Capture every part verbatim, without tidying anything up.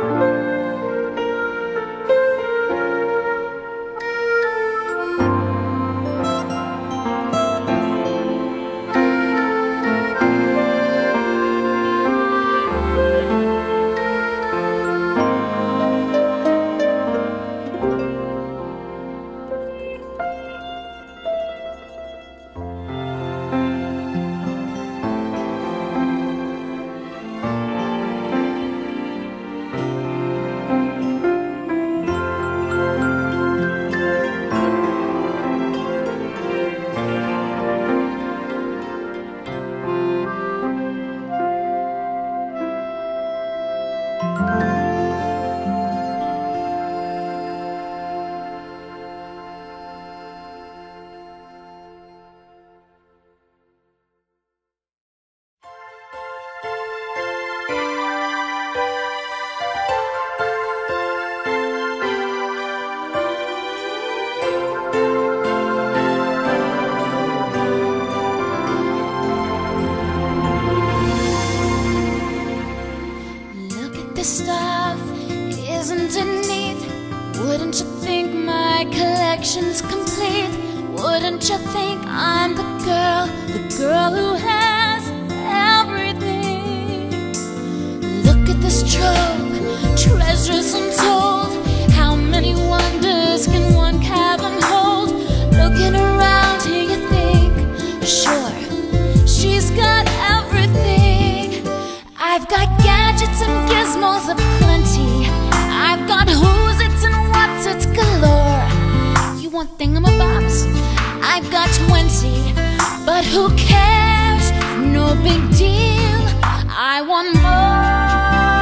Stuff, isn't it neat? Wouldn't you think my collection's complete? Wouldn't you think I'm the girl, the girl who has everything? Look at this trove, treasures untold. How many wonders can one cabin hold? Looking around here you think, sure, she's got everything. I've got gadgets and gizmos aplenty. I've got who's it's and what's it's galore. You want thingamabobs? I've got twenty, but who cares? No big deal. I want more.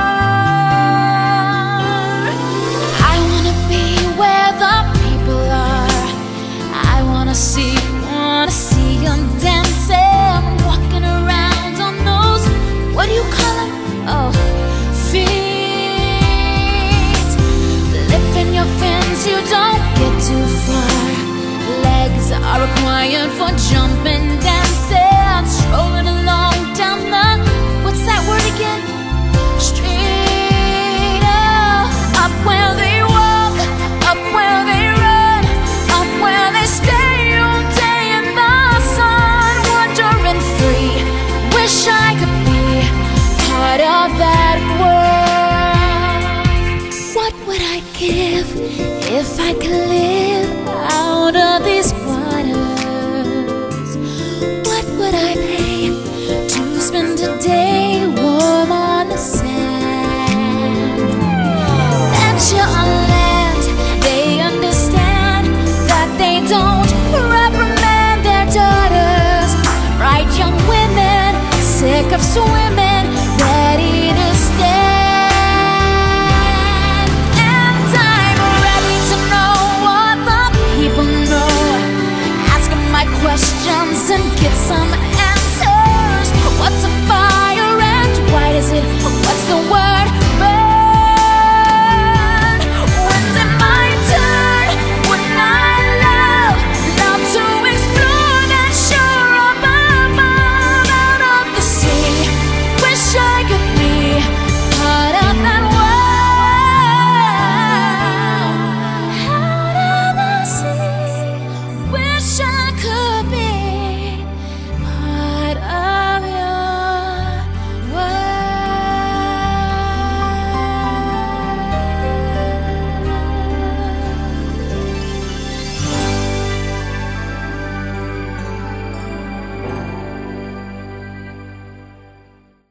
I wanna be where the people are. I wanna see, wanna see them dancing, walking around on those, what do you call them? Oh, feet. Lifting your fins, you don't get too far. Legs are required for jumping, dancing, strolling along down the, what's that word again? Street. Oh, up where they walk, up where they run, up where they stay all day in the sun, wandering free. Wish I could be part of that world. What would I give if I could live out of these waters? What would I pay to spend a day warm on the sand? Venture on land, they understand that they don't reprimand their daughters. Bright young women, sick of swimming